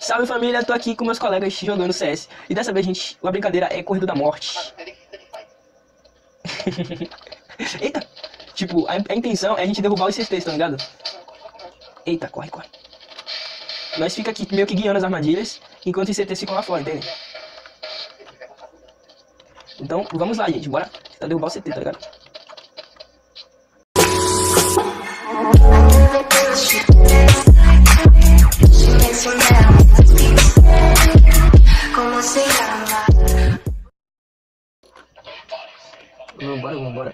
Salve família, tô aqui com meus colegas jogando CS. E dessa vez, gente, a brincadeira é Corrida da Morte. Eita! Tipo, a intenção é a gente derrubar os CTs, tá ligado? Eita, corre, corre. Nós fica aqui meio que guiando as armadilhas, enquanto os CTs ficam lá fora, entende? Então, vamos lá, gente, bora tentar derrubar o CT, tá ligado? Vambora.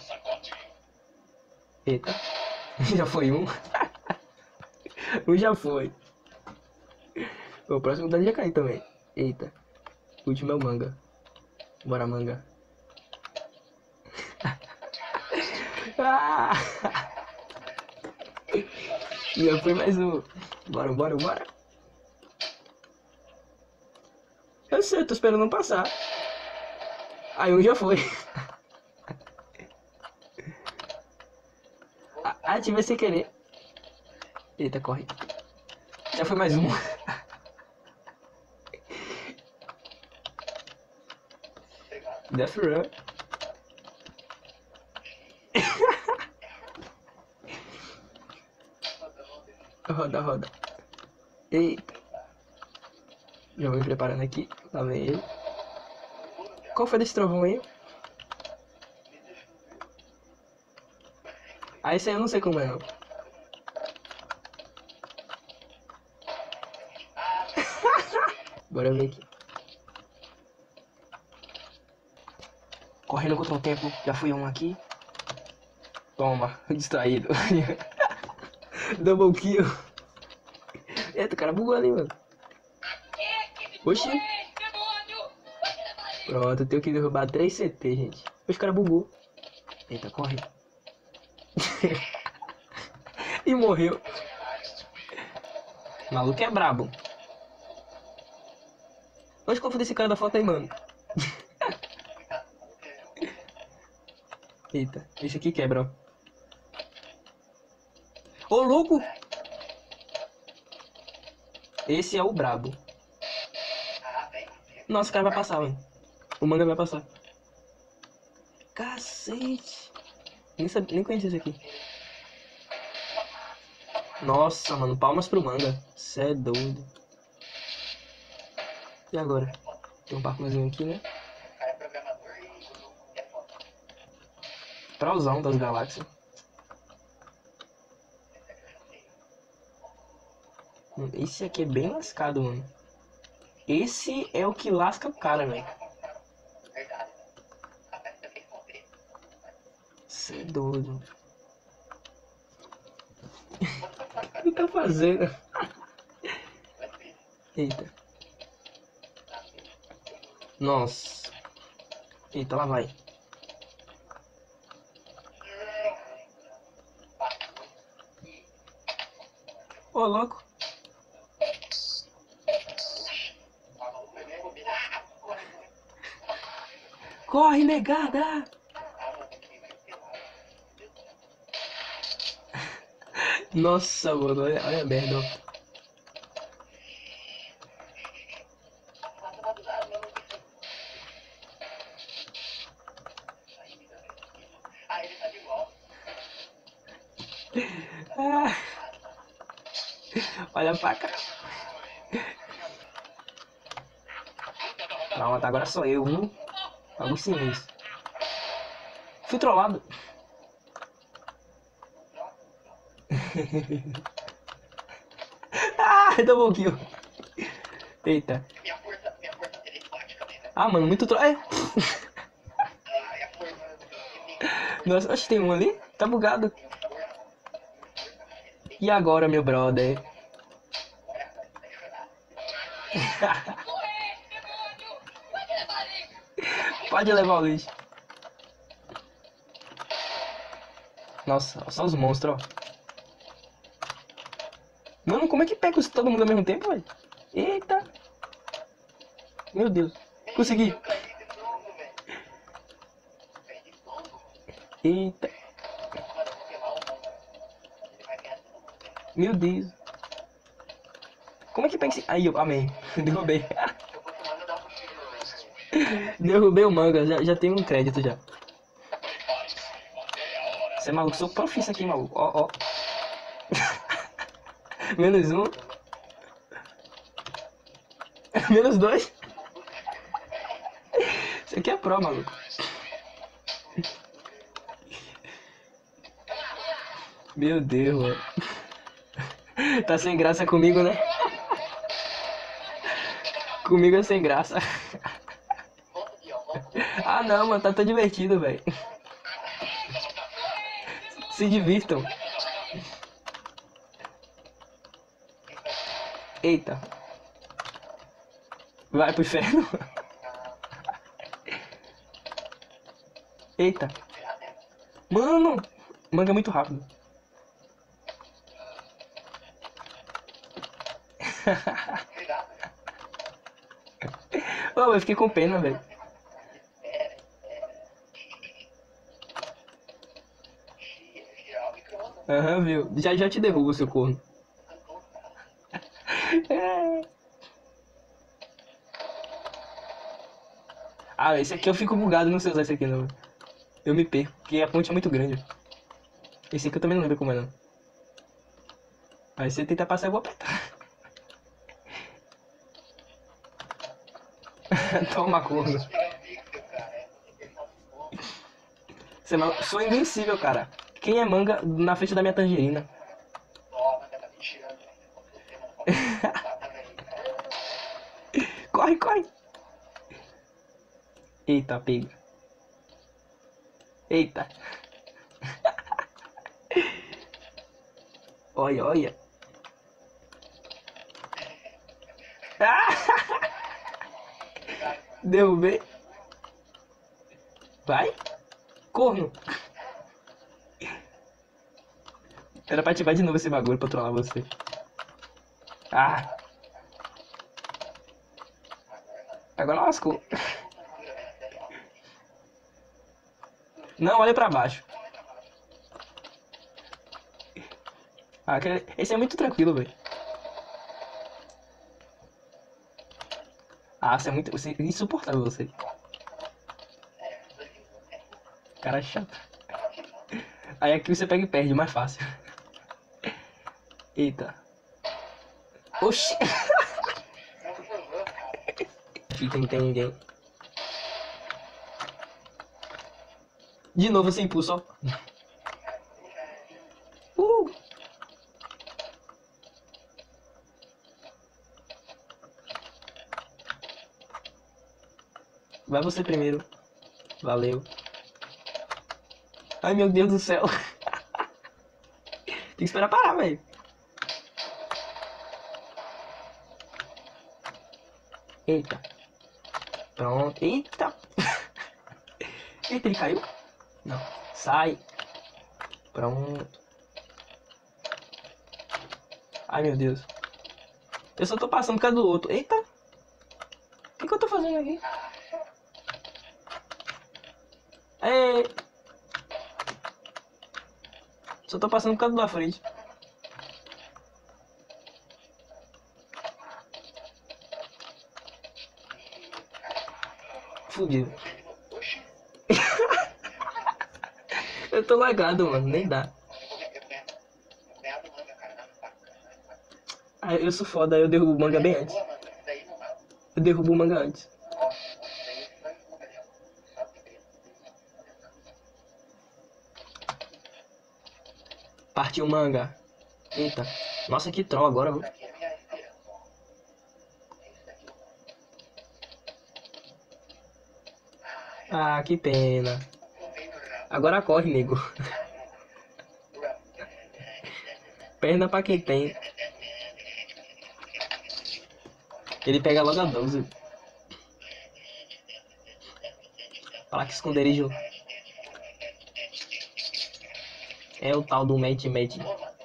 Eita, já foi um. Um já foi. O próximo dano já caiu também. Eita, o último é o manga. Bora, manga. Ah! Já foi mais um. Bora. Eu sei, tô esperando não passar. Aí um já foi. Ativa sem querer. Eita, corre. Já foi mais um. Death Run. Roda. Eita. Já vou me preparando aqui. Lá vem ele. Qual foi desse trovão aí? Ah, esse aí eu não sei como é, não. Bora ver aqui. Correndo contra o tempo. Já fui um aqui. Toma. Distraído. Double kill. Eita, o cara bugou ali, mano. Oxi. Pronto, eu tenho que derrubar 3 CT, gente. Os cara bugou. Eita, corre. E morreu. O maluco é brabo. Onde que eu fui desse cara da foto aí, mano? Eita, esse aqui quebra, ó. Ô, louco! Esse é o brabo. Nossa, o cara vai passar, mano. O manga vai passar. Cacete! Nem conhecia esse aqui. Nossa, mano, palmas pro manga. Cê é doido. E agora? Tem um parkourzinho aqui, né? Trozão das galáxias. Esse aqui é bem lascado, mano. Esse é o que lasca o cara, velho. Cê é doido. O que tá fazendo? Eita. Nossa. Eita, lá vai. Ô, louco. Corre, negada! Nossa, mano, olha a merda, ó. Ah, olha pra cá. Pronto, agora sou eu, viu? Alucinei. Fui trollado. Ah, double kill. Eita. Ah, mano, muito troll. É. Nossa, acho que tem um ali. Tá bugado. E agora, meu brother? Pode levar o lixo. Nossa, só os monstros, ó. Mano, como é que pega todo mundo ao mesmo tempo, velho? Eita. Meu Deus. Consegui. Eita. Meu Deus. Como é que pega esse... Aí, eu amei. Derrubei. Derrubei o manga, já tenho um crédito já. Você é maluco, sou profissa aqui, maluco. Ó, ó. Menos um. Menos dois. Isso aqui é pro, maluco. Meu Deus, mano. Tá sem graça comigo, né? Comigo é sem graça. Ah, não, mano, tá tão divertido, velho. Se divirtam. Eita. Vai pro inferno. Eita. Mano, manga é muito rápido. Oh, eu fiquei com pena, velho. Aham, viu? Já te derrubo, seu corno. Ah, esse aqui eu fico bugado, não sei usar esse aqui não. Eu me perco, porque a ponte é muito grande. Esse aqui eu também não lembro como é não. Aí você tenta passar, eu vou apertar. Toma, corno. Sou invencível, cara. Quem é manga na frente da minha tangerina? Corre, corre. Eita, pega. Eita. Olha, olha. Ah! Derrubei. Vai. Corno. Era pra ativar de novo esse bagulho pra trollar você. Ah. Agora lascou. Não, olha pra baixo. Ah, esse é muito tranquilo, velho. Ah, você é insuportável, você. Cara chato. Aí aqui você pega e perde, mais fácil. Eita. Oxi. Aqui que não tem ninguém. De novo sem impulso, ó. Vai você primeiro. Valeu. Ai, meu Deus do céu. Tem que esperar parar, velho. Eita. Pronto. Eita. Eita, ele caiu? Não. Sai. Pronto. Ai, meu Deus. Eu só tô passando por causa do outro. Eita. O que eu tô fazendo aqui? É. Só tô passando por causa da frente. Fudido. Eu tô lagado, mano. Nem dá. Ah, eu sou foda, eu derrubo o manga bem antes. Eu derrubo o manga antes. Partiu o manga. Eita. Nossa, que troll agora, viu? Ah, que pena. Agora corre, nego. Perna pra quem tem. Ele pega logo a 12. Fala que esconderijo. É o tal do mate.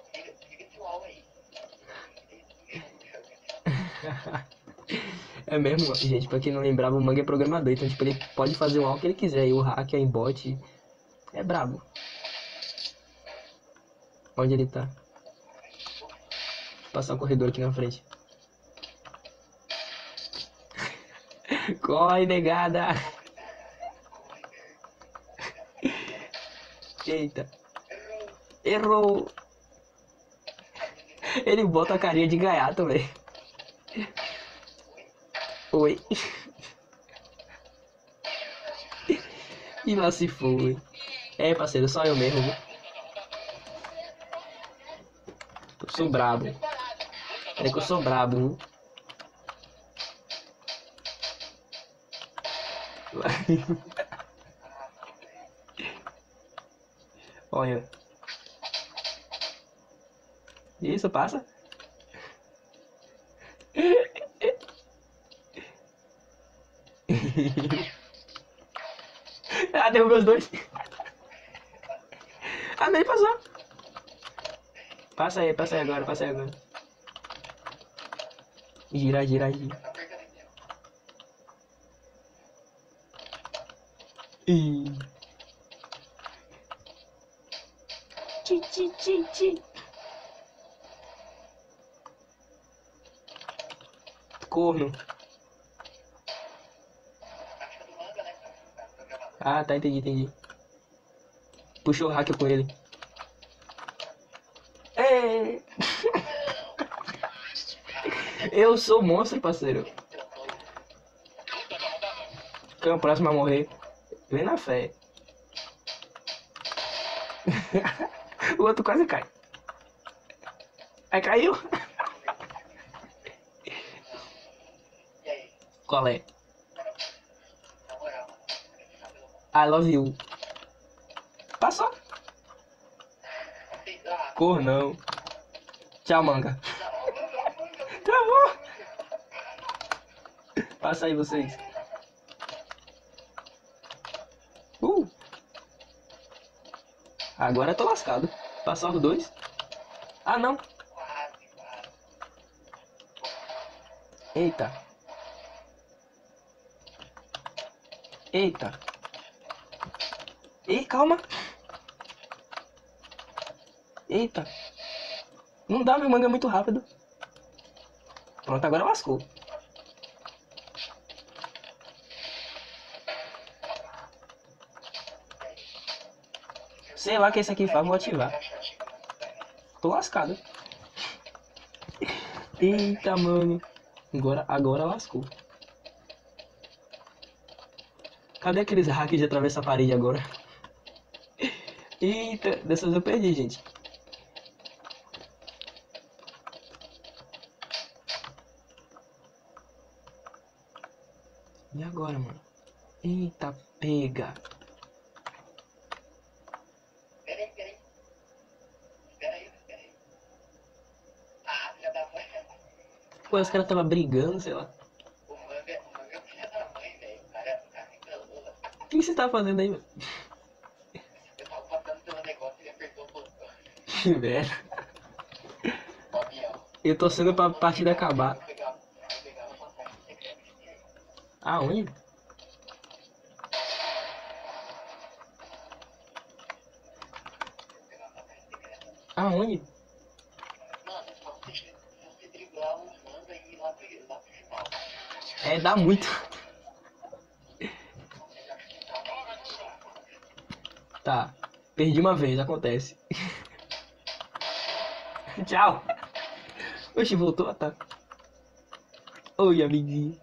É mesmo, gente, pra quem não lembrava, o Manga é programador, então tipo, ele pode fazer o AUR que ele quiser, e o hack, o aimbot, é brabo. Onde ele tá? Vou passar o corredor aqui na frente. Corre, negada. Eita. Errou. Ele bota a carinha de gaiato, velho. Oi. E lá se foi. É, parceiro, só eu mesmo, viu? Eu sou brabo. É que eu sou brabo, viu? Olha. Isso, passa. Ah, derrubei os dois. Ah, nem passou. Passa aí agora, passa aí agora. Gira, gira, gira. Ih. Ti, ti, ti, ti. Corno. Ah, tá, entendi, entendi. Puxou o hack com ele. É. Eu sou monstro, parceiro. Quem é o próximo a morrer? Vem na fé. O outro quase cai. Aí caiu. Qual é? I love you. Passou. Cor não. Tchau, manga. Travou. Passa aí vocês. Agora eu tô lascado. Passar os dois. Ah, não. Eita. Eita. Ei, calma. Eita. Não dá, meu manga é muito rápido. Pronto, agora lascou. Sei lá o que esse aqui faz, vou ativar. Tô lascado. Eita, mano. Agora lascou. Cadê aqueles hacks de atravessar a parede agora? Eita, dessa vez eu perdi, gente. E agora, mano? Eita, pega. Pô, os caras tava brigando, sei lá. O que você tá fazendo aí, mano? Velho. Eu tô sendo pra partida acabar. Aonde? Aonde? É, dá muito. Tá. Perdi uma vez, acontece. Tchau. Oxe, voltou? Tá. Oi, amiguinho.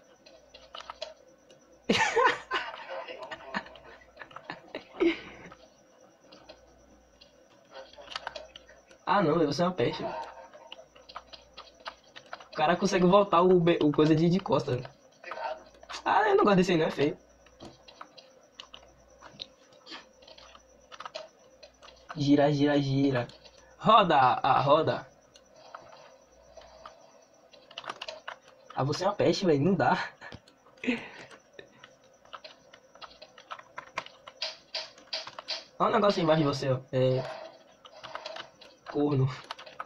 Ah, não, você é uma peste. O cara consegue voltar o coisa de costa. Ah, eu não gosto desse aí, não, é feio. Gira, gira, gira. Roda, roda. Ah, você é uma peste, velho, não dá. Olha um negócio embaixo de você, ó. É. Corno.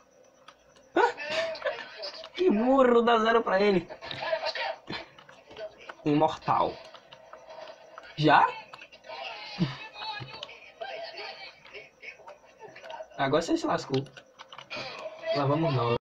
Que burro, dá zero pra ele. Imortal. Já? Agora você se lascou. Lá vamos nós.